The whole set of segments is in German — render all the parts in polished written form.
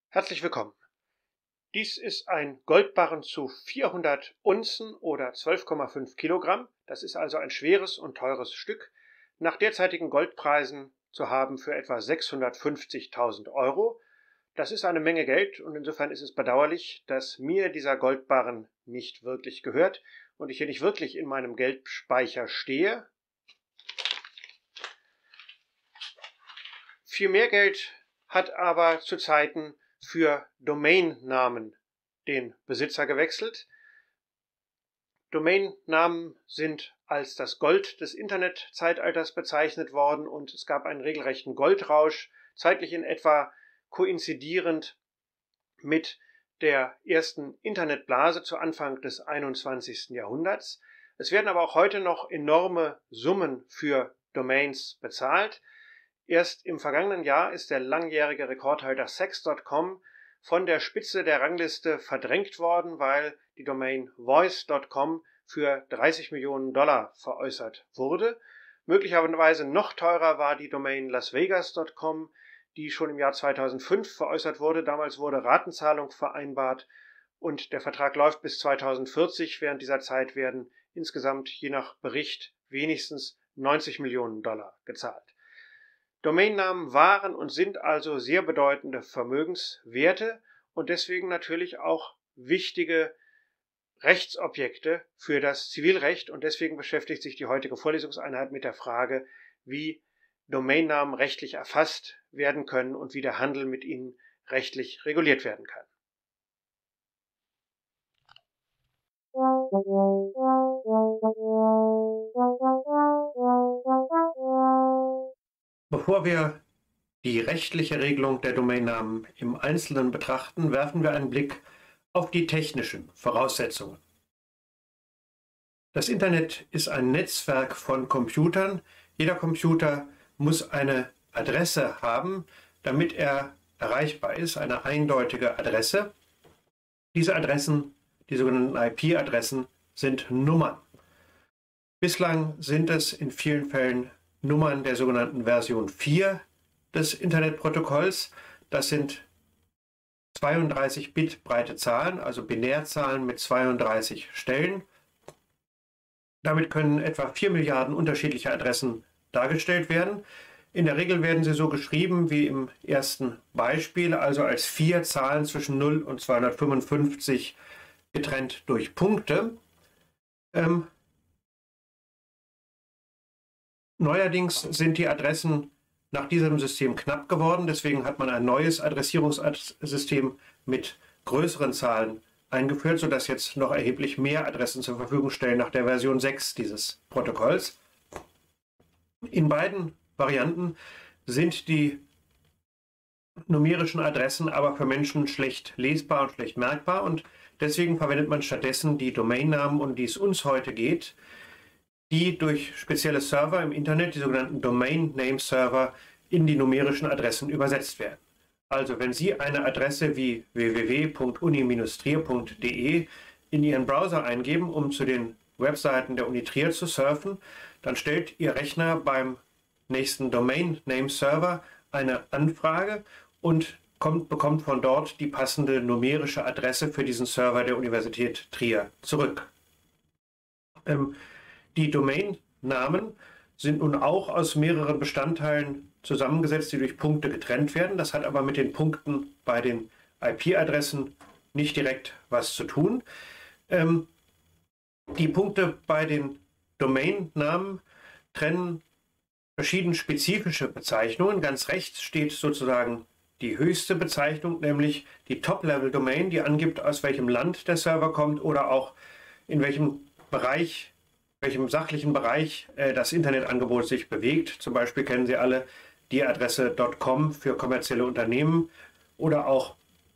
Herzlich willkommen. Dies ist ein Goldbarren zu 400 Unzen oder 12,5 Kilogramm. Das ist also ein schweres und teures Stück. Nach derzeitigen Goldpreisen zu haben für etwa 650.000 Euro. Das ist eine Menge Geld und insofern ist es bedauerlich, dass mir dieser Goldbarren nicht wirklich gehört und ich hier nicht wirklich in meinem Geldspeicher stehe. Viel mehr Geld hat aber zu Zeiten für Domainnamen den Besitzer gewechselt. Domainnamen sind als das Gold des Internetzeitalters bezeichnet worden und es gab einen regelrechten Goldrausch, zeitlich in etwa koinzidierend mit der ersten Internetblase zu Anfang des 21. Jahrhunderts. Es werden aber auch heute noch enorme Summen für Domains bezahlt. Erst im vergangenen Jahr ist der langjährige Rekordhalter Sex.com von der Spitze der Rangliste verdrängt worden, weil die Domain Voice.com für 30 Millionen Dollar veräußert wurde. Möglicherweise noch teurer war die Domain LasVegas.com, die schon im Jahr 2005 veräußert wurde. Damals wurde Ratenzahlung vereinbart und der Vertrag läuft bis 2040. Während dieser Zeit werden insgesamt je nach Bericht wenigstens 90 Millionen Dollar gezahlt. Domainnamen waren und sind also sehr bedeutende Vermögenswerte und deswegen natürlich auch wichtige Rechtsobjekte für das Zivilrecht und deswegen beschäftigt sich die heutige Vorlesungseinheit mit der Frage, wie Domainnamen rechtlich erfasst werden können und wie der Handel mit ihnen rechtlich reguliert werden kann. Bevor wir die rechtliche Regelung der Domainnamen im Einzelnen betrachten, werfen wir einen Blick auf die technischen Voraussetzungen. Das Internet ist ein Netzwerk von Computern. Jeder Computer muss eine Adresse haben, damit er erreichbar ist, eine eindeutige Adresse. Diese Adressen, die sogenannten IP-Adressen, sind Nummern. Bislang sind es in vielen Fällen Nummern der sogenannten Version 4 des Internetprotokolls. Das sind 32 Bit breite Zahlen, also Binärzahlen mit 32 Stellen. Damit können etwa 4 Milliarden unterschiedliche Adressen dargestellt werden. In der Regel werden sie so geschrieben wie im ersten Beispiel, also als 4 Zahlen zwischen 0 und 255 getrennt durch Punkte. Neuerdings sind die Adressen nach diesem System knapp geworden, deswegen hat man ein neues Adressierungssystem mit größeren Zahlen eingeführt, sodass jetzt noch erheblich mehr Adressen zur Verfügung stellen nach der Version 6 dieses Protokolls. In beiden Varianten sind die numerischen Adressen aber für Menschen schlecht lesbar und schlecht merkbar und deswegen verwendet man stattdessen die Domainnamen, um die es uns heute geht, die durch spezielle Server im Internet, die sogenannten Domain Name Server, in die numerischen Adressen übersetzt werden. Also wenn Sie eine Adresse wie www.uni-trier.de in Ihren Browser eingeben, um zu den Webseiten der Uni Trier zu surfen, dann stellt Ihr Rechner beim nächsten Domain Name Server eine Anfrage und bekommt von dort die passende numerische Adresse für diesen Server der Universität Trier zurück. Die Domainnamen sind nun auch aus mehreren Bestandteilen zusammengesetzt, die durch Punkte getrennt werden. Das hat aber mit den Punkten bei den IP-Adressen nicht direkt was zu tun. Die Punkte bei den Domainnamen trennen verschiedene spezifische Bezeichnungen. Ganz rechts steht sozusagen die höchste Bezeichnung, nämlich die Top-Level-Domain, die angibt, aus welchem Land der Server kommt oder auch in welchem sachlichen Bereich das Internetangebot sich bewegt. Zum Beispiel kennen Sie alle die Adresse .com für kommerzielle Unternehmen oder auch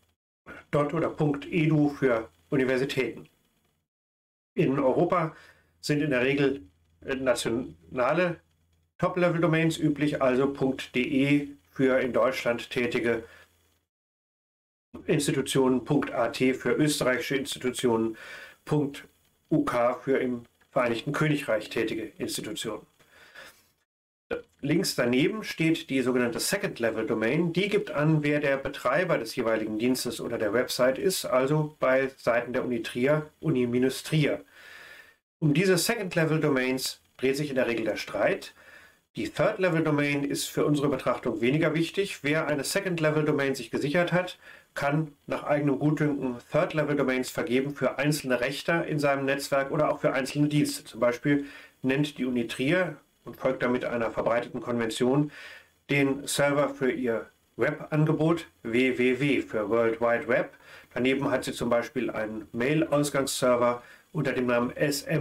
.edu für Universitäten. In Europa sind in der Regel nationale Top-Level-Domains üblich, also .de für in Deutschland tätige Institutionen, .at für österreichische Institutionen, .uk für im Vereinigten Königreich tätige Institutionen. Links daneben steht die sogenannte Second-Level-Domain. Die gibt an, wer der Betreiber des jeweiligen Dienstes oder der Website ist, also bei Seiten der Uni Trier, Uni-Trier. Um diese Second-Level-Domains dreht sich in der Regel der Streit. Die Third-Level-Domain ist für unsere Betrachtung weniger wichtig. Wer eine Second-Level-Domain sich gesichert hat, kann nach eigenem Gutdünken Third-Level-Domains vergeben für einzelne Rechter in seinem Netzwerk oder auch für einzelne Dienste. Zum Beispiel nennt die Uni Trier und folgt damit einer verbreiteten Konvention den Server für ihr Webangebot www für World Wide Web. Daneben hat sie zum Beispiel einen Mail-Ausgangsserver unter dem Namen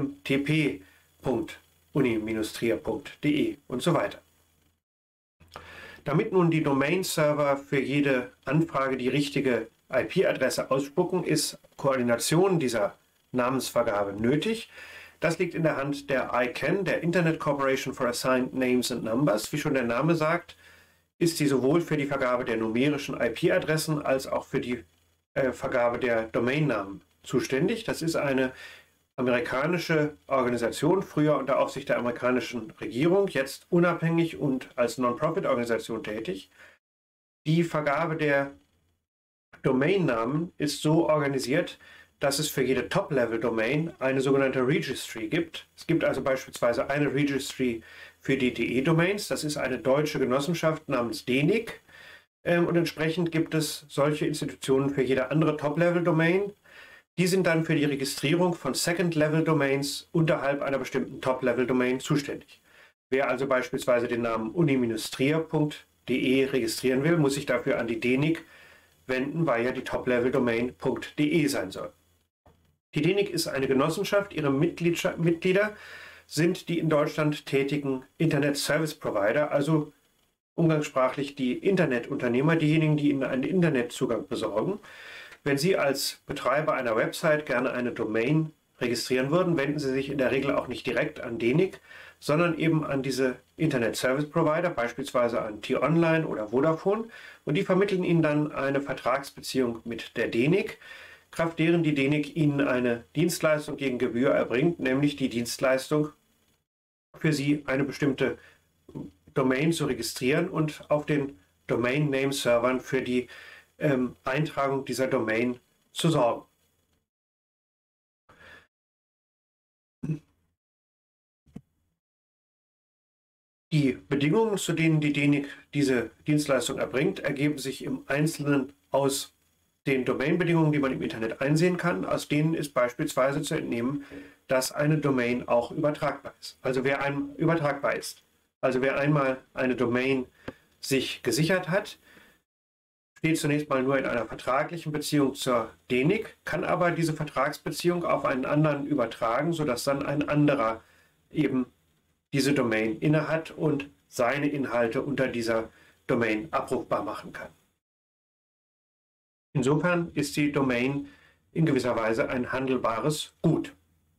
smtp.uni-trier.de und so weiter. Damit nun die Domain-Server für jede Anfrage die richtige IP-Adresse ausspucken, ist Koordination dieser Namensvergabe nötig. Das liegt in der Hand der ICANN, der Internet Corporation for Assigned Names and Numbers. Wie schon der Name sagt, ist sie sowohl für die Vergabe der numerischen IP-Adressen als auch für die Vergabe der Domainnamen zuständig. Das ist eine amerikanische Organisation, früher unter Aufsicht der amerikanischen Regierung, jetzt unabhängig und als Non-Profit-Organisation tätig. Die Vergabe der Domainnamen ist so organisiert, dass es für jede Top-Level-Domain eine sogenannte Registry gibt. Es gibt also beispielsweise eine Registry für die DE-Domains. Das ist eine deutsche Genossenschaft namens DENIC. Und entsprechend gibt es solche Institutionen für jede andere Top-Level-Domain. Die sind dann für die Registrierung von Second-Level-Domains unterhalb einer bestimmten Top-Level-Domain zuständig. Wer also beispielsweise den Namen uni-trier.de registrieren will, muss sich dafür an die DENIC wenden, weil ja die Top-Level-Domain .de sein soll. Die DENIC ist eine Genossenschaft. Ihre Mitglieder sind die in Deutschland tätigen Internet-Service-Provider, also umgangssprachlich die Internetunternehmer, diejenigen, die Ihnen einen Internetzugang besorgen. Wenn Sie als Betreiber einer Website gerne eine Domain registrieren würden, wenden Sie sich in der Regel auch nicht direkt an DENIC, sondern eben an diese Internet-Service-Provider, beispielsweise an T-Online oder Vodafone, und die vermitteln Ihnen dann eine Vertragsbeziehung mit der DENIC, kraft deren die DENIC Ihnen eine Dienstleistung gegen Gebühr erbringt, nämlich die Dienstleistung, für Sie eine bestimmte Domain zu registrieren und auf den Domain-Name-Servern für die Eintragung dieser Domain zu sorgen. Die Bedingungen, zu denen die DENIC diese Dienstleistung erbringt, ergeben sich im Einzelnen aus den Domain-Bedingungen, die man im Internet einsehen kann. Aus denen ist beispielsweise zu entnehmen, dass eine Domain auch übertragbar ist. Also wer einmal eine Domain sich gesichert hat, steht zunächst mal nur in einer vertraglichen Beziehung zur DENIC, kann aber diese Vertragsbeziehung auf einen anderen übertragen, sodass dann ein anderer eben diese Domain innehat und seine Inhalte unter dieser Domain abrufbar machen kann. Insofern ist die Domain in gewisser Weise ein handelbares Gut.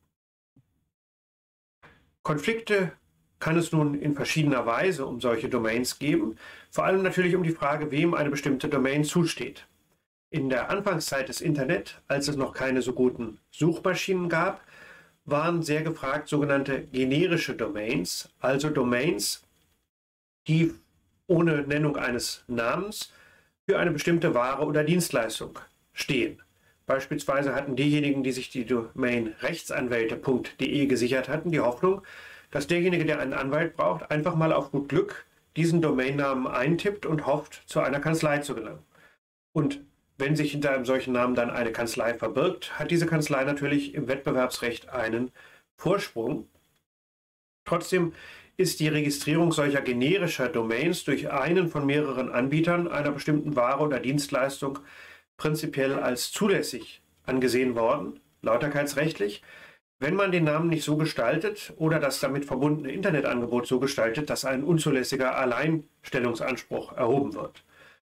Konflikte kann es nun in verschiedener Weise um solche Domains geben, vor allem natürlich um die Frage, wem eine bestimmte Domain zusteht. In der Anfangszeit des Internet, als es noch keine so guten Suchmaschinen gab, waren sehr gefragt sogenannte generische Domains, also Domains, die ohne Nennung eines Namens für eine bestimmte Ware oder Dienstleistung stehen. Beispielsweise hatten diejenigen, die sich die Domain rechtsanwälte.de gesichert hatten, die Hoffnung, dass derjenige, der einen Anwalt braucht, einfach mal auf gut Glück diesen Domainnamen eintippt und hofft, zu einer Kanzlei zu gelangen. Und wenn sich hinter einem solchen Namen dann eine Kanzlei verbirgt, hat diese Kanzlei natürlich im Wettbewerbsrecht einen Vorsprung. Trotzdem ist die Registrierung solcher generischer Domains durch einen von mehreren Anbietern einer bestimmten Ware oder Dienstleistung prinzipiell als zulässig angesehen worden, lauterkeitsrechtlich, wenn man den Namen nicht so gestaltet oder das damit verbundene Internetangebot so gestaltet, dass ein unzulässiger Alleinstellungsanspruch erhoben wird.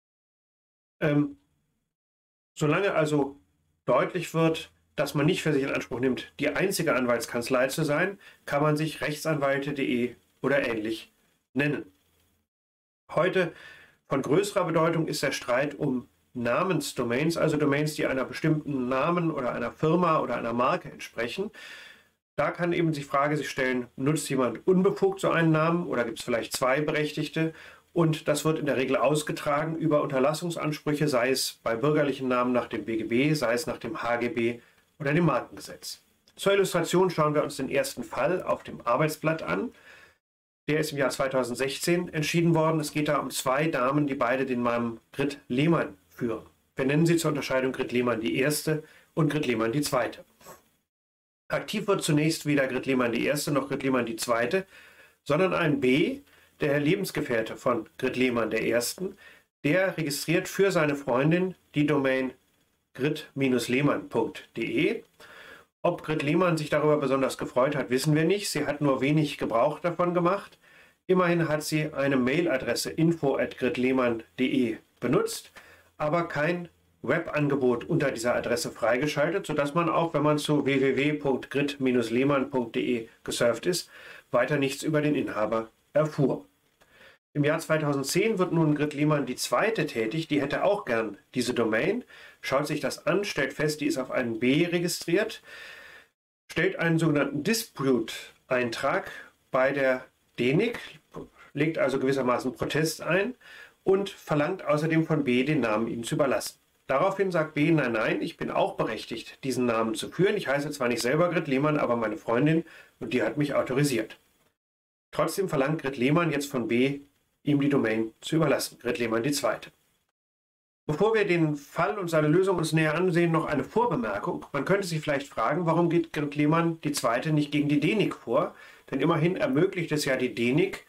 Solange also deutlich wird, dass man nicht für sich in Anspruch nimmt, die einzige Anwaltskanzlei zu sein, kann man sich rechtsanwälte.de oder ähnlich nennen. Heute von größerer Bedeutung ist der Streit um Namensdomains, also Domains, die einer bestimmten Namen oder einer Firma oder einer Marke entsprechen. Da kann eben die Frage sich stellen, nutzt jemand unbefugt so einen Namen oder gibt es vielleicht zwei Berechtigte? Und das wird in der Regel ausgetragen über Unterlassungsansprüche, sei es bei bürgerlichen Namen nach dem BGB, sei es nach dem HGB oder dem Markengesetz. Zur Illustration schauen wir uns den ersten Fall auf dem Arbeitsblatt an. Der ist im Jahr 2016 entschieden worden. Es geht da um zwei Damen, die beide den Namen Grit Lehmann führen. Wir nennen sie zur Unterscheidung Grit Lehmann die erste und Grit Lehmann die zweite. Aktiv wird zunächst weder Grit Lehmann die erste noch Grit Lehmann die zweite, sondern ein B, der Lebensgefährte von Grit Lehmann der ersten, der registriert für seine Freundin die Domain grit-lehmann.de. Ob Grit Lehmann sich darüber besonders gefreut hat, wissen wir nicht. Sie hat nur wenig Gebrauch davon gemacht. Immerhin hat sie eine Mailadresse info@gritlehmann.de benutzt, aber kein Webangebot unter dieser Adresse freigeschaltet, sodass man auch, wenn man zu www.grit-lehmann.de gesurft ist, weiter nichts über den Inhaber erfuhr. Im Jahr 2010 wird nun Grit Lehmann die zweite tätig, die hätte auch gern diese Domain, schaut sich das an, stellt fest, die ist auf einen B registriert, stellt einen sogenannten Dispute-Eintrag bei der DENIC, legt also gewissermaßen Protest ein und verlangt außerdem von B, den Namen ihm zu überlassen. Daraufhin sagt B, nein, nein, ich bin auch berechtigt, diesen Namen zu führen. Ich heiße zwar nicht selber Grit Lehmann, aber meine Freundin, und die hat mich autorisiert. Trotzdem verlangt Grit Lehmann jetzt von B, ihm die Domain zu überlassen, Grit Lehmann die zweite. Bevor wir den Fall und seine Lösung uns näher ansehen, noch eine Vorbemerkung. Man könnte sich vielleicht fragen, warum geht Grit Lehmann die zweite nicht gegen die DENIC vor? Denn immerhin ermöglicht es ja die DENIC,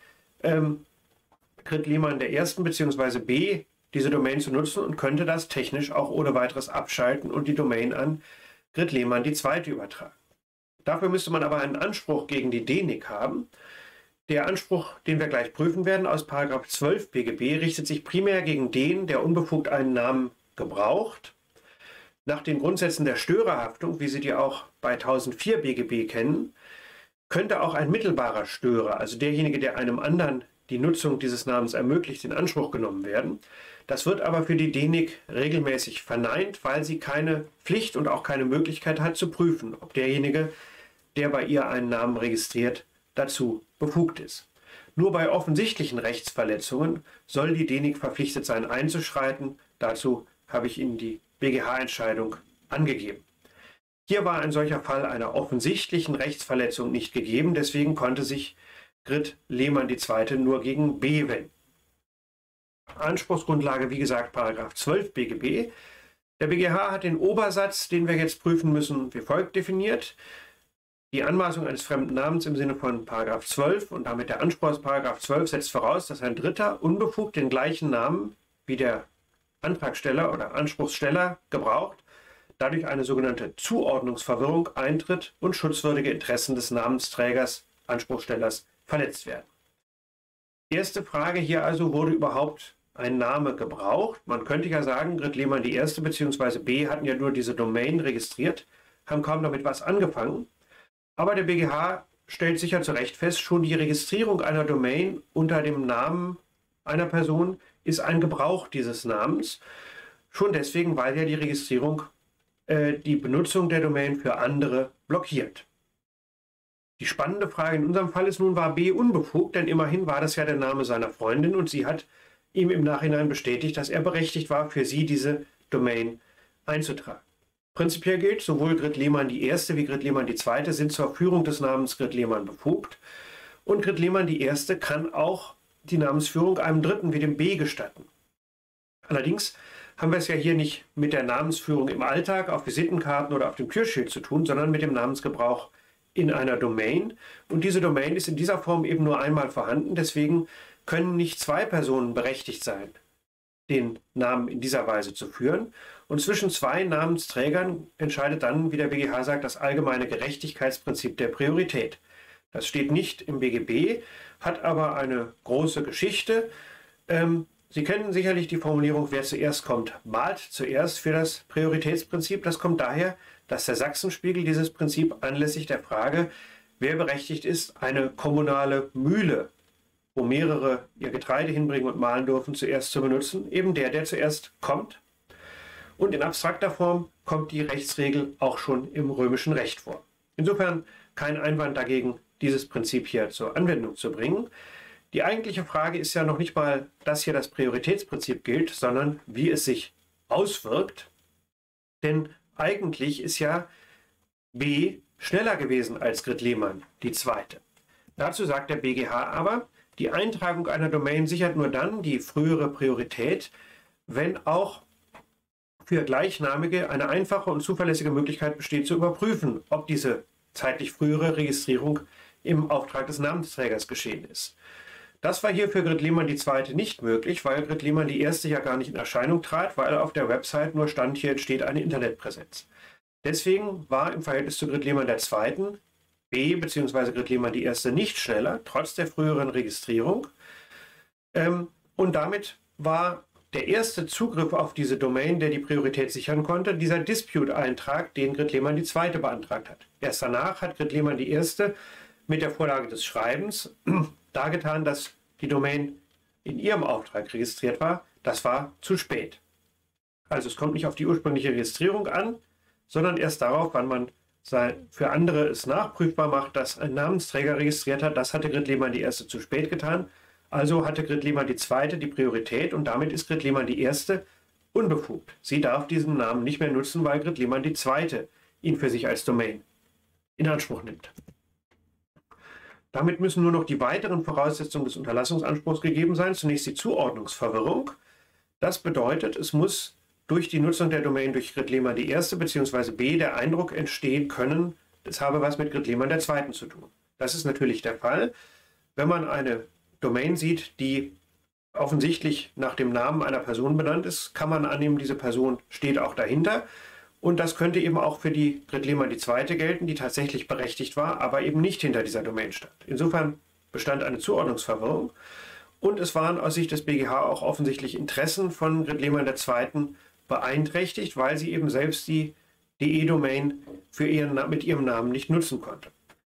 Grit Lehmann der ersten bzw. B diese Domain zu nutzen und könnte das technisch auch ohne weiteres abschalten und die Domain an Grit Lehmann die zweite übertragen. Dafür müsste man aber einen Anspruch gegen die DENIC haben. Der Anspruch, den wir gleich prüfen werden, aus § 12 BGB, richtet sich primär gegen den, der unbefugt einen Namen gebraucht. Nach den Grundsätzen der Störerhaftung, wie Sie die auch bei 1004 BGB kennen, könnte auch ein mittelbarer Störer, also derjenige, der einem anderen die Nutzung dieses Namens ermöglicht, in Anspruch genommen werden. Das wird aber für die DENIC regelmäßig verneint, weil sie keine Pflicht und auch keine Möglichkeit hat zu prüfen, ob derjenige, der bei ihr einen Namen registriert, dazu befugt ist. Nur bei offensichtlichen Rechtsverletzungen soll die DENIC verpflichtet sein, einzuschreiten. Dazu habe ich Ihnen die BGH-Entscheidung angegeben. Hier war ein solcher Fall einer offensichtlichen Rechtsverletzung nicht gegeben, deswegen konnte sich Grit Lehmann die zweite nur gegen B wenden. Anspruchsgrundlage, wie gesagt, § 12 BGB. Der BGH hat den Obersatz, den wir jetzt prüfen müssen, wie folgt definiert. Die Anmaßung eines fremden Namens im Sinne von § 12 und damit der Anspruch aus § 12 setzt voraus, dass ein Dritter unbefugt den gleichen Namen wie der Antragsteller oder Anspruchssteller gebraucht, dadurch eine sogenannte Zuordnungsverwirrung eintritt und schutzwürdige Interessen des Namensträgers, Anspruchstellers verletzt werden. Erste Frage hier also, wurde überhaupt ein Name gebraucht? Man könnte ja sagen, Grit Lehmann die erste bzw. B hatten ja nur diese Domain registriert, haben kaum damit was angefangen. Aber der BGH stellt sicher zu Recht fest, schon die Registrierung einer Domain unter dem Namen einer Person ist ein Gebrauch dieses Namens. Schon deswegen, weil ja die Registrierung die Benutzung der Domain für andere blockiert. Die spannende Frage in unserem Fall ist nun, war B unbefugt, denn immerhin war das ja der Name seiner Freundin und sie hat ihm im Nachhinein bestätigt, dass er berechtigt war, für sie diese Domain einzutragen. Prinzipiell gilt, sowohl Grit Lehmann die erste wie Grit Lehmann die zweite sind zur Führung des Namens Grit Lehmann befugt und Grit Lehmann die erste kann auch die Namensführung einem Dritten wie dem B gestatten. Allerdings haben wir es ja hier nicht mit der Namensführung im Alltag auf Visitenkarten oder auf dem Türschild zu tun, sondern mit dem Namensgebrauch in einer Domain. Und diese Domain ist in dieser Form eben nur einmal vorhanden, deswegen können nicht zwei Personen berechtigt sein, den Namen in dieser Weise zu führen. Und zwischen zwei Namensträgern entscheidet dann, wie der BGH sagt, das allgemeine Gerechtigkeitsprinzip der Priorität. Das steht nicht im BGB, hat aber eine große Geschichte. Sie kennen sicherlich die Formulierung, wer zuerst kommt, mahlt zuerst für das Prioritätsprinzip. Das kommt daher, dass der Sachsenspiegel dieses Prinzip anlässlich der Frage, wer berechtigt ist, eine kommunale Mühle, wo mehrere ihr Getreide hinbringen und mahlen dürfen, zuerst zu benutzen, eben der zuerst kommt. Und in abstrakter Form kommt die Rechtsregel auch schon im römischen Recht vor. Insofern kein Einwand dagegen, dieses Prinzip hier zur Anwendung zu bringen. Die eigentliche Frage ist ja noch nicht mal, dass hier das Prioritätsprinzip gilt, sondern wie es sich auswirkt. Denn eigentlich ist ja B schneller gewesen als Grit-Lehmann, die zweite. Dazu sagt der BGH aber, die Eintragung einer Domain sichert nur dann die frühere Priorität, wenn auch für gleichnamige eine einfache und zuverlässige Möglichkeit besteht zu überprüfen, ob diese zeitlich frühere Registrierung im Auftrag des Namensträgers geschehen ist. Das war hier für Grit-Lehmann die zweite nicht möglich, weil Grit-Lehmann die erste ja gar nicht in Erscheinung trat, weil auf der Website nur stand, hier entsteht eine Internetpräsenz. Deswegen war im Verhältnis zu Grit-Lehmann der zweiten B bzw. Grit-Lehmann die erste nicht schneller, trotz der früheren Registrierung. Und damit war der erste Zugriff auf diese Domain, der die Priorität sichern konnte, dieser Dispute-Eintrag, den Grit-Lehmann die zweite beantragt hat. Erst danach hat Grit-Lehmann die erste mit der Vorlage des Schreibens dargetan, dass die Domain in ihrem Auftrag registriert war. Das war zu spät. Also es kommt nicht auf die ursprüngliche Registrierung an, sondern erst darauf, wann man für andere es nachprüfbar macht, dass ein Namensträger registriert hat. Das hatte Grit-Lehmann die erste zu spät getan. Also hatte Grit-Lehmann die zweite die Priorität und damit ist Grit-Lehmann die erste unbefugt. Sie darf diesen Namen nicht mehr nutzen, weil Grit-Lehmann die zweite ihn für sich als Domain in Anspruch nimmt. Damit müssen nur noch die weiteren Voraussetzungen des Unterlassungsanspruchs gegeben sein. Zunächst die Zuordnungsverwirrung. Das bedeutet, es muss durch die Nutzung der Domain durch Grit-Lehmann die erste bzw. B der Eindruck entstehen können, es habe was mit Grit-Lehmann der zweiten zu tun. Das ist natürlich der Fall, wenn man eine Domain sieht, die offensichtlich nach dem Namen einer Person benannt ist, kann man annehmen, diese Person steht auch dahinter. Und das könnte eben auch für die Grit-Lehmann die zweite gelten, die tatsächlich berechtigt war, aber eben nicht hinter dieser Domain stand. Insofern bestand eine Zuordnungsverwirrung und es waren aus Sicht des BGH auch offensichtlich Interessen von Grit-Lehmann der zweiten beeinträchtigt, weil sie eben selbst die DE-Domain mit ihrem Namen nicht nutzen konnte.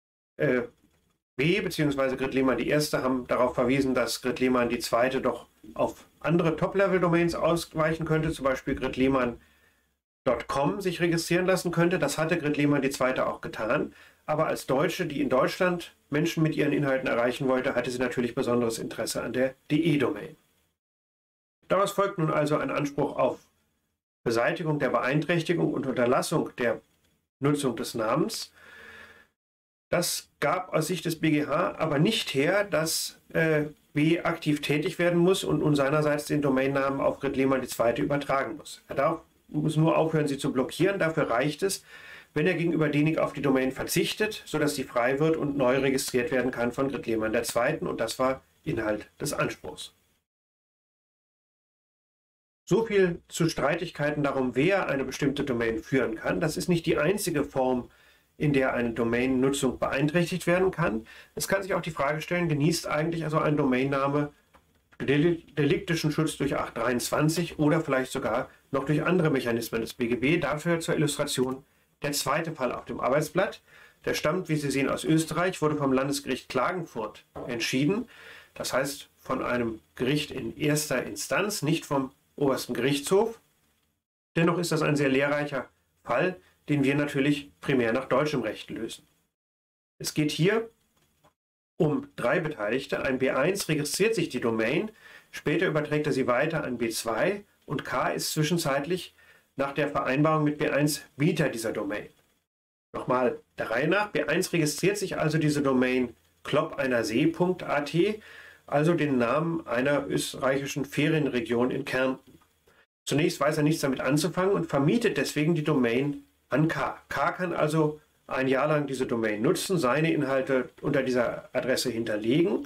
B bzw. Grit-Lehmann die erste haben darauf verwiesen, dass Grit-Lehmann die zweite doch auf andere Top-Level-Domains ausweichen könnte, zum Beispiel Grit-Lehmann.com sich registrieren lassen könnte. Das hatte Grit-Lehmann die zweite auch getan. Aber als Deutsche, die in Deutschland Menschen mit ihren Inhalten erreichen wollte, hatte sie natürlich besonderes Interesse an der DE-Domain. Daraus folgt nun also ein Anspruch auf Beseitigung der Beeinträchtigung und Unterlassung der Nutzung des Namens. Das gab aus Sicht des BGH aber nicht her, dass B aktiv tätig werden muss und nun seinerseits den Domainnamen auf Grit-Lehmann die zweite übertragen muss. Er muss nur aufhören, sie zu blockieren. Dafür reicht es, wenn er gegenüber DENIC auf die Domain verzichtet, sodass sie frei wird und neu registriert werden kann von Grit-Lehmann der zweiten. Und das war Inhalt des Anspruchs. So viel zu Streitigkeiten darum, wer eine bestimmte Domain führen kann. Das ist nicht die einzige Form, in der eine Domain-Nutzung beeinträchtigt werden kann. Es kann sich auch die Frage stellen, genießt eigentlich also ein Domainname deliktischen Schutz durch 823 oder vielleicht sogar noch durch andere Mechanismen des BGB. Dafür zur Illustration der zweite Fall auf dem Arbeitsblatt. Der stammt, wie Sie sehen, aus Österreich, wurde vom Landesgericht Klagenfurt entschieden. Das heißt von einem Gericht in erster Instanz, nicht vom obersten Gerichtshof. Dennoch ist das ein sehr lehrreicher Fall, den wir natürlich primär nach deutschem Recht lösen. Es geht hier um drei Beteiligte. Ein B1 registriert sich die Domain, später überträgt er sie weiter an B2 und K ist zwischenzeitlich nach der Vereinbarung mit B1 Mieter dieser Domain. Nochmal der Reihe nach. B1 registriert sich also diese Domain kloppeinersee.at, also den Namen einer österreichischen Ferienregion in Kärnten. Zunächst weiß er nichts damit anzufangen und vermietet deswegen die Domain an K. K kann also ein Jahr lang diese Domain nutzen, seine Inhalte unter dieser Adresse hinterlegen.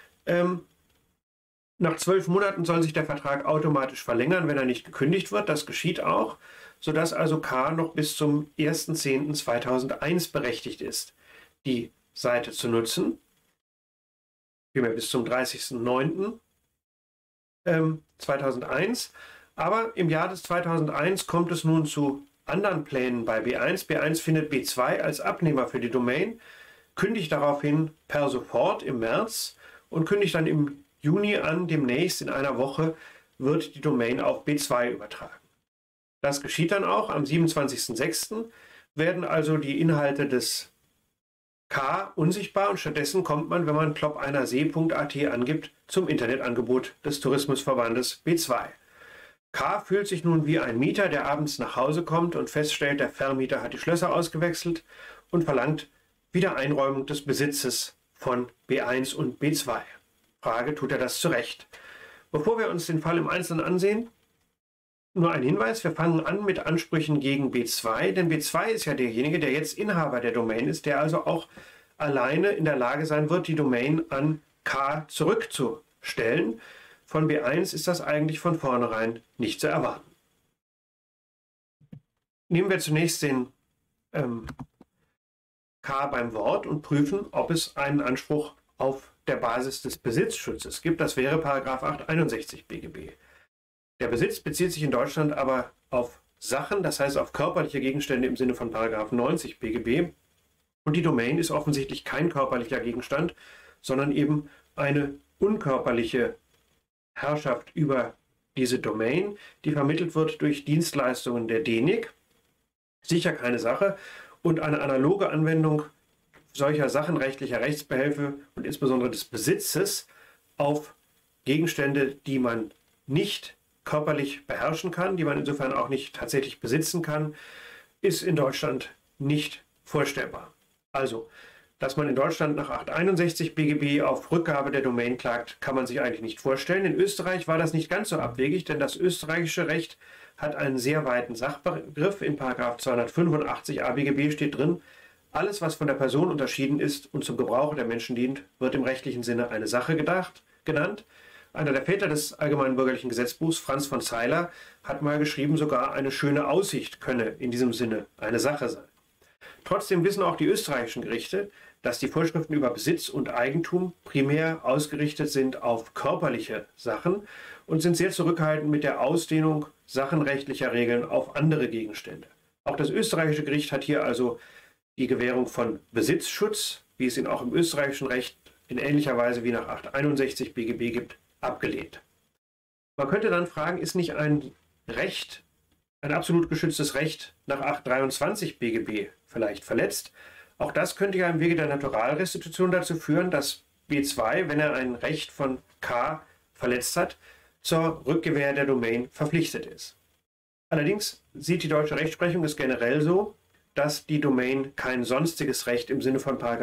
Nach 12 Monaten soll sich der Vertrag automatisch verlängern, wenn er nicht gekündigt wird. Das geschieht auch, sodass also K noch bis zum 1.10.2001 berechtigt ist, die Seite zu nutzen. Vielmehr bis zum 30.09.2001. Aber im Jahr des 2001 kommt es nun zu anderen Plänen bei B1. B1 findet B2 als Abnehmer für die Domain, kündigt daraufhin per sofort im März und kündigt dann im Juni an, demnächst in einer Woche wird die Domain auf B2 übertragen. Das geschieht dann auch. Am 27.06. werden also die Inhalte des K unsichtbar und stattdessen kommt man, wenn man plop1er.at angibt, zum Internetangebot des Tourismusverbandes B2. K fühlt sich nun wie ein Mieter, der abends nach Hause kommt und feststellt, der Vermieter hat die Schlösser ausgewechselt und verlangt Wiedereinräumung des Besitzes von B1 und B2. Frage, tut er das zu Recht? Bevor wir uns den Fall im Einzelnen ansehen, nur ein Hinweis, wir fangen an mit Ansprüchen gegen B2, denn B2 ist ja derjenige, der jetzt Inhaber der Domain ist, der also auch alleine in der Lage sein wird, die Domain an K zurückzustellen. Von B1 ist das eigentlich von vornherein nicht zu erwarten. Nehmen wir zunächst den K beim Wort und prüfen, ob es einen Anspruch auf der Basis des Besitzschutzes gibt. Das wäre § 861 BGB. Der Besitz bezieht sich in Deutschland aber auf Sachen, das heißt auf körperliche Gegenstände im Sinne von § 90 BGB. Und die Domain ist offensichtlich kein körperlicher Gegenstand, sondern eben eine unkörperliche Herrschaft über diese Domain, die vermittelt wird durch Dienstleistungen der DENIC. Sicher keine Sache. Und eine analoge Anwendung solcher sachenrechtlicher Rechtsbehelfe und insbesondere des Besitzes auf Gegenstände, die man nicht körperlich beherrschen kann, die man insofern auch nicht tatsächlich besitzen kann, ist in Deutschland nicht vorstellbar. Also, dass man in Deutschland nach 861 BGB auf Rückgabe der Domain klagt, kann man sich eigentlich nicht vorstellen. In Österreich war das nicht ganz so abwegig, denn das österreichische Recht hat einen sehr weiten Sachbegriff. In § 285 ABGB steht drin, alles, was von der Person unterschieden ist und zum Gebrauch der Menschen dient, wird im rechtlichen Sinne eine Sache genannt. Einer der Väter des allgemeinen bürgerlichen Gesetzbuchs, Franz von Zeiler, hat mal geschrieben, sogar eine schöne Aussicht könne in diesem Sinne eine Sache sein. Trotzdem wissen auch die österreichischen Gerichte, dass die Vorschriften über Besitz und Eigentum primär ausgerichtet sind auf körperliche Sachen und sind sehr zurückhaltend mit der Ausdehnung sachenrechtlicher Regeln auf andere Gegenstände. Auch das österreichische Gericht hat hier also die Gewährung von Besitzschutz, wie es ihn auch im österreichischen Recht in ähnlicher Weise wie nach 861 BGB gibt, abgelehnt. Man könnte dann fragen, ist nicht ein Recht, ein absolut geschütztes Recht nach 823 BGB vielleicht verletzt? Auch das könnte ja im Wege der Naturalrestitution dazu führen, dass B2, wenn er ein Recht von K verletzt hat, zur Rückgewähr der Domain verpflichtet ist. Allerdings sieht die deutsche Rechtsprechung es generell so, dass die Domain kein sonstiges Recht im Sinne von §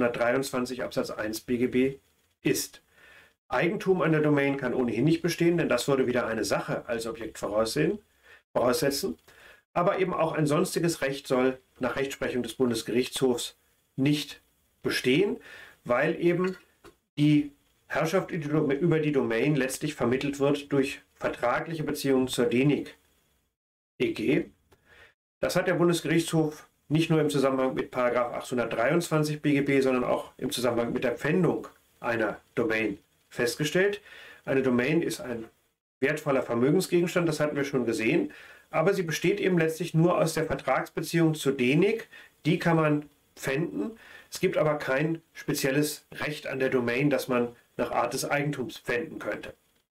823 Absatz 1 BGB ist. Eigentum an der Domain kann ohnehin nicht bestehen, denn das würde wieder eine Sache als Objekt voraussetzen. Aber eben auch ein sonstiges Recht soll nach Rechtsprechung des Bundesgerichtshofs nicht bestehen, weil eben die Herrschaft über die Domain letztlich vermittelt wird durch vertragliche Beziehungen zur DENIC EG. Das hat der Bundesgerichtshof nicht nur im Zusammenhang mit § 823 BGB, sondern auch im Zusammenhang mit der Pfändung einer Domain festgestellt. Eine Domain ist ein wertvoller Vermögensgegenstand, das hatten wir schon gesehen, aber sie besteht eben letztlich nur aus der Vertragsbeziehung zur DENIC, die kann man pfänden. Es gibt aber kein spezielles Recht an der Domain, das man nach Art des Eigentums pfänden könnte.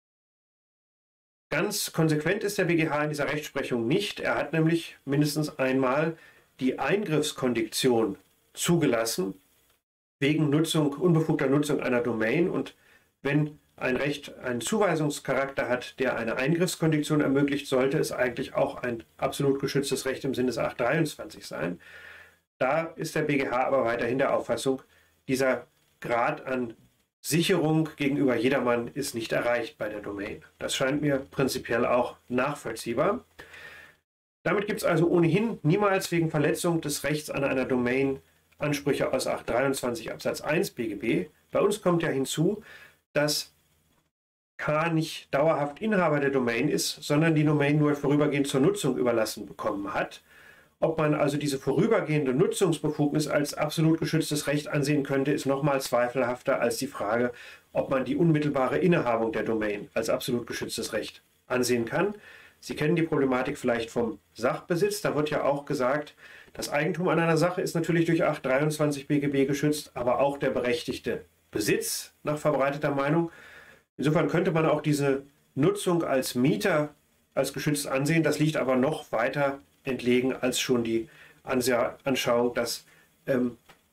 Ganz konsequent ist der BGH in dieser Rechtsprechung nicht. Er hat nämlich mindestens einmal die Eingriffskondition zugelassen wegen unbefugter Nutzung einer Domain. Und wenn ein Recht einen Zuweisungscharakter hat, der eine Eingriffskondition ermöglicht, sollte es eigentlich auch ein absolut geschütztes Recht im Sinne des 823 sein. Da ist der BGH aber weiterhin der Auffassung, dieser Grad an Sicherung gegenüber jedermann ist nicht erreicht bei der Domain. Das scheint mir prinzipiell auch nachvollziehbar. Damit gibt es also ohnehin niemals wegen Verletzung des Rechts an einer Domain Ansprüche aus 823 Absatz 1 BGB. Bei uns kommt ja hinzu, dass K nicht dauerhaft Inhaber der Domain ist, sondern die Domain nur vorübergehend zur Nutzung überlassen bekommen hat. Ob man also diese vorübergehende Nutzungsbefugnis als absolut geschütztes Recht ansehen könnte, ist nochmal zweifelhafter als die Frage, ob man die unmittelbare Innehabung der Domain als absolut geschütztes Recht ansehen kann. Sie kennen die Problematik vielleicht vom Sachbesitz. Da wird ja auch gesagt, das Eigentum an einer Sache ist natürlich durch 823 BGB geschützt, aber auch der berechtigte Besitz nach verbreiteter Meinung. Insofern könnte man auch diese Nutzung als Mieter als geschützt ansehen. Das liegt aber noch weiter entlegen als schon die Anschauung, dass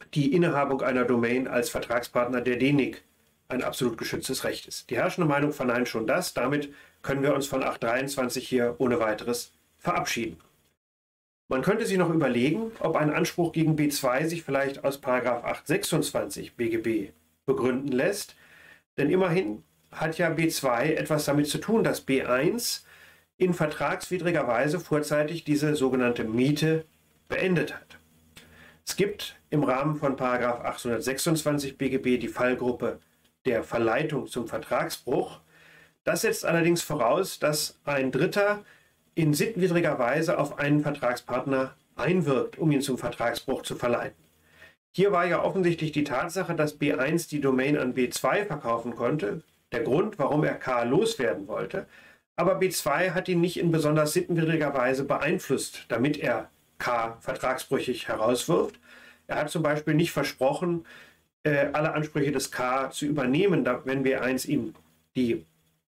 die Inhabung einer Domain als Vertragspartner der DENIC ein absolut geschütztes Recht ist. Die herrschende Meinung verneint schon das. Damit können wir uns von 823 hier ohne weiteres verabschieden. Man könnte sich noch überlegen, ob ein Anspruch gegen B2 sich vielleicht aus § 826 BGB begründen lässt. Denn immerhin hat ja B2 etwas damit zu tun, dass B1 in vertragswidriger Weise vorzeitig diese sogenannte Miete beendet hat. Es gibt im Rahmen von § 826 BGB die Fallgruppe der Verleitung zum Vertragsbruch. Das setzt allerdings voraus, dass ein Dritter in sittenwidriger Weise auf einen Vertragspartner einwirkt, um ihn zum Vertragsbruch zu verleiten. Hier war ja offensichtlich die Tatsache, dass B1 die Domain an B2 verkaufen konnte, der Grund, warum er K loswerden wollte. Aber B2 hat ihn nicht in besonders sittenwidriger Weise beeinflusst, damit er K vertragsbrüchig herauswirft. Er hat zum Beispiel nicht versprochen, alle Ansprüche des K zu übernehmen, wenn B1 ihm die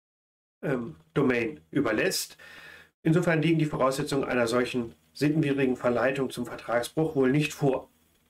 Domain überlässt. Insofern liegen die Voraussetzungen einer solchen sittenwidrigen Verleitung zum Vertragsbruch wohl nicht vor.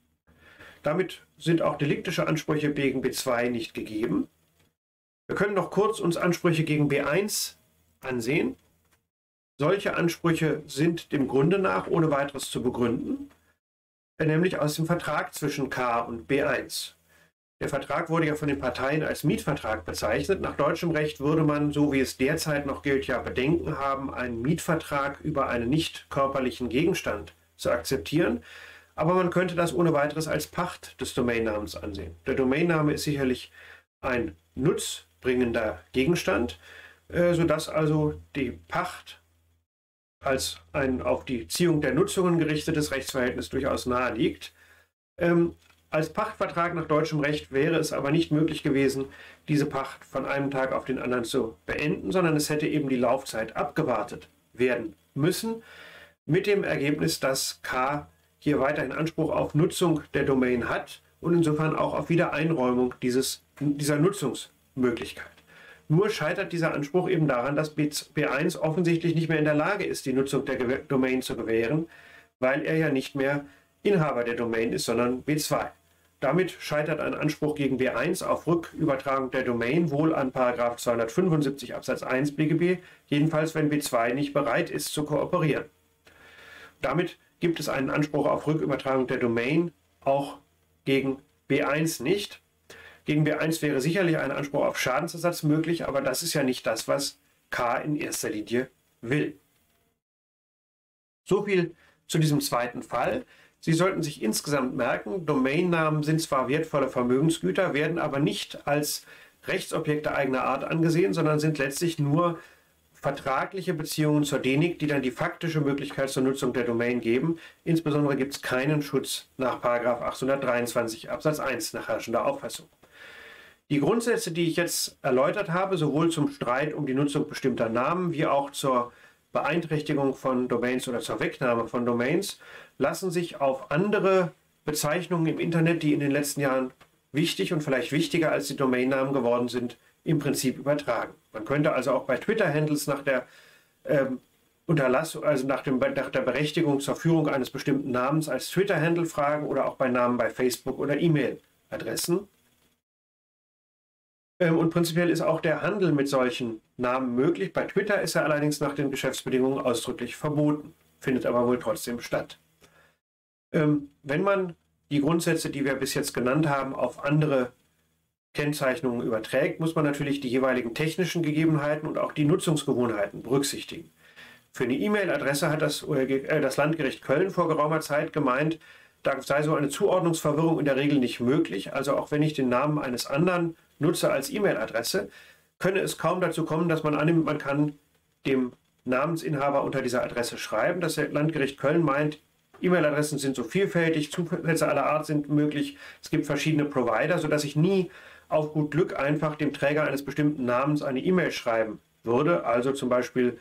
Damit sind auch deliktische Ansprüche gegen B2 nicht gegeben. Wir können noch kurz uns Ansprüche gegen B1 ansehen. Solche Ansprüche sind dem Grunde nach ohne weiteres zu begründen, nämlich aus dem Vertrag zwischen K und B1. Der Vertrag wurde ja von den Parteien als Mietvertrag bezeichnet. Nach deutschem Recht würde man, so wie es derzeit noch gilt, ja Bedenken haben, einen Mietvertrag über einen nicht körperlichen Gegenstand zu akzeptieren. Aber man könnte das ohne weiteres als Pacht des Domainnamens ansehen. Der Domainname ist sicherlich ein nutzbringender Gegenstand, sodass also die Pacht als ein auf die Ziehung der Nutzungen gerichtetes Rechtsverhältnis durchaus nahe liegt. Als Pachtvertrag nach deutschem Recht wäre es aber nicht möglich gewesen, diese Pacht von einem Tag auf den anderen zu beenden, sondern es hätte eben die Laufzeit abgewartet werden müssen, mit dem Ergebnis, dass K hier weiterhin Anspruch auf Nutzung der Domain hat und insofern auch auf Wiedereinräumung dieser Nutzungsmöglichkeit. Nur scheitert dieser Anspruch eben daran, dass B1 offensichtlich nicht mehr in der Lage ist, die Nutzung der Domain zu gewähren, weil er ja nicht mehr Inhaber der Domain ist, sondern B2. Damit scheitert ein Anspruch gegen B1 auf Rückübertragung der Domain wohl an § 275 Absatz 1 BGB, jedenfalls wenn B2 nicht bereit ist zu kooperieren. Damit gibt es einen Anspruch auf Rückübertragung der Domain auch gegen B1 nicht. Gegen B1 wäre sicherlich ein Anspruch auf Schadensersatz möglich, aber das ist ja nicht das, was K in erster Linie will. So viel zu diesem zweiten Fall. Sie sollten sich insgesamt merken, Domainnamen sind zwar wertvolle Vermögensgüter, werden aber nicht als Rechtsobjekte eigener Art angesehen, sondern sind letztlich nur vertragliche Beziehungen zur DENIC, die dann die faktische Möglichkeit zur Nutzung der Domain geben. Insbesondere gibt es keinen Schutz nach § 823 Absatz 1 nach herrschender Auffassung. Die Grundsätze, die ich jetzt erläutert habe, sowohl zum Streit um die Nutzung bestimmter Namen wie auch zur Beeinträchtigung von Domains oder zur Wegnahme von Domains, lassen sich auf andere Bezeichnungen im Internet, die in den letzten Jahren wichtig und vielleicht wichtiger als die Domainnamen geworden sind, im Prinzip übertragen. Man könnte also auch bei Twitter-Handles nach der Unterlassung, also nach der Berechtigung zur Führung eines bestimmten Namens als Twitter-Handle fragen oder auch bei Namen bei Facebook oder E-Mail-Adressen. Und prinzipiell ist auch der Handel mit solchen Namen möglich. Bei Twitter ist er allerdings nach den Geschäftsbedingungen ausdrücklich verboten, findet aber wohl trotzdem statt. Wenn man die Grundsätze, die wir bis jetzt genannt haben, auf andere Kennzeichnungen überträgt, muss man natürlich die jeweiligen technischen Gegebenheiten und auch die Nutzungsgewohnheiten berücksichtigen. Für eine E-Mail-Adresse hat das Landgericht Köln vor geraumer Zeit gemeint, da sei so eine Zuordnungsverwirrung in der Regel nicht möglich. Also auch wenn ich den Namen eines anderen nutze als E-Mail-Adresse, könne es kaum dazu kommen, dass man annimmt, man kann dem Namensinhaber unter dieser Adresse schreiben. Das Landgericht Köln meint, E-Mail-Adressen sind so vielfältig, Zusätze aller Art sind möglich, es gibt verschiedene Provider, sodass ich nie auf gut Glück einfach dem Träger eines bestimmten Namens eine E-Mail schreiben würde, also zum Beispiel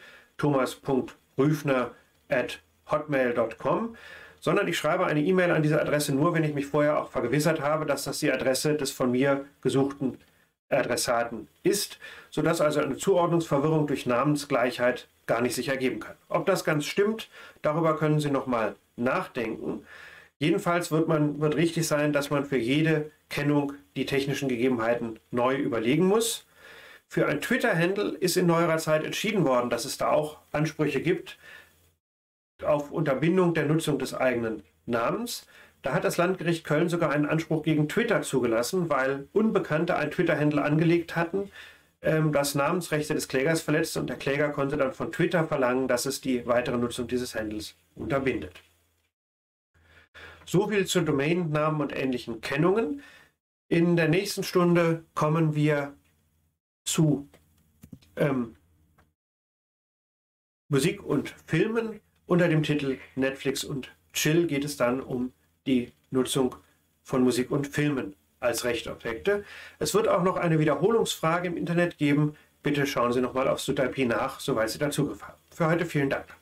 thomas.rüfner@hotmail.com, sondern ich schreibe eine E-Mail an diese Adresse nur, wenn ich mich vorher auch vergewissert habe, dass das die Adresse des von mir gesuchten Adressaten ist, sodass also eine Zuordnungsverwirrung durch Namensgleichheit gar nicht sich ergeben kann. Ob das ganz stimmt, darüber können Sie nochmal nachdenken. Jedenfalls wird richtig sein, dass man für jede Kennung die technischen Gegebenheiten neu überlegen muss. Für ein Twitter-Handle ist in neuerer Zeit entschieden worden, dass es da auch Ansprüche gibt auf Unterbindung der Nutzung des eigenen Namens. Da hat das Landgericht Köln sogar einen Anspruch gegen Twitter zugelassen, weil Unbekannte ein Twitter-Handle angelegt hatten, das Namensrechte des Klägers verletzte, und der Kläger konnte dann von Twitter verlangen, dass es die weitere Nutzung dieses Handles unterbindet. So viel zu Domainnamen und ähnlichen Kennungen. In der nächsten Stunde kommen wir zu Musik und Filmen. Unter dem Titel Netflix und Chill geht es dann um die Nutzung von Musik und Filmen als Rechtsobjekte. Es wird auch noch eine Wiederholungsfrage im Internet geben. Bitte schauen Sie nochmal auf SUDIP nach, soweit Sie da Zugriff haben. Für heute vielen Dank.